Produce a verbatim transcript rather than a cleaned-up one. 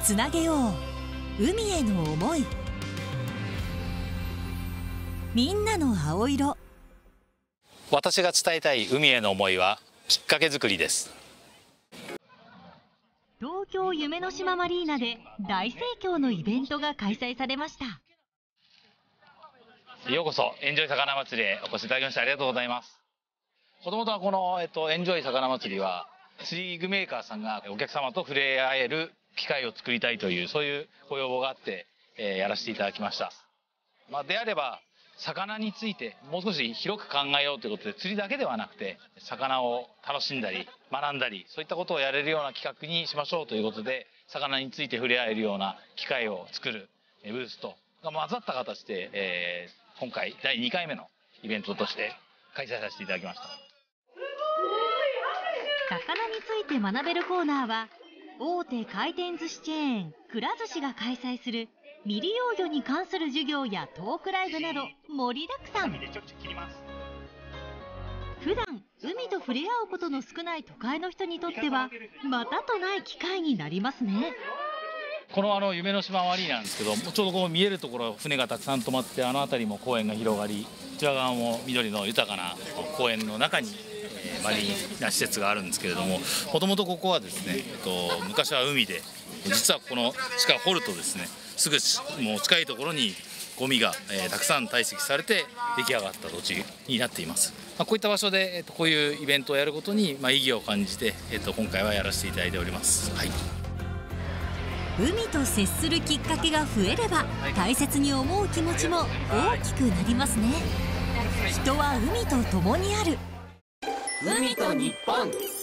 つなげよう海への思い。みんなの青色。 私が伝えたい海への思いはきっかけ作りです。 東京夢の島マリーナで大盛況のイベントが開催されました。 ようこそエンジョイ魚祭りへお越しいただきましてありがとうございます。もともとはこの、えっと、エンジョイ魚祭りは釣り具メーカーさんがお客様と触れ合える機会を作りたいというそういうご要望があって、えー、やらせていただきました。まあ、であれば魚についてもう少し広く考えようということで、釣りだけではなくて魚を楽しんだり学んだりそういったことをやれるような企画にしましょうということで、魚について触れ合えるような機会を作るブースとが混ざった形で、えー、今回だいにかいめのイベントとして開催させていただきました。 魚について学べるコーナーは大手回転寿司チェーンくら寿司が開催する未利用魚に関する授業やトークライブなど盛りだくさん。普段海と触れ合うことの少ない都会の人にとってはまたとない機会になりますね。 このあの夢の島マリーナなんですけど、ちょうどこう見えるところ船がたくさん止まって、あの辺りも公園が広がり、こちら側も緑の豊かな公園の中に、えー、マリーナ施設があるんですけれども、もともとここはですね、えっと、昔は海で、実はこの地下掘るとですね、すぐもう近いところにゴミが、えー、たくさん堆積されて出来上がった土地になっています。まあ、こういった場所で、えっと、こういうイベントをやることに、まあ、意義を感じて、えっと、今回はやらせていただいております。はい、海と接するきっかけが増えれば大切に思う気持ちも大きくなりますね。人は海と共にある。 海と日本。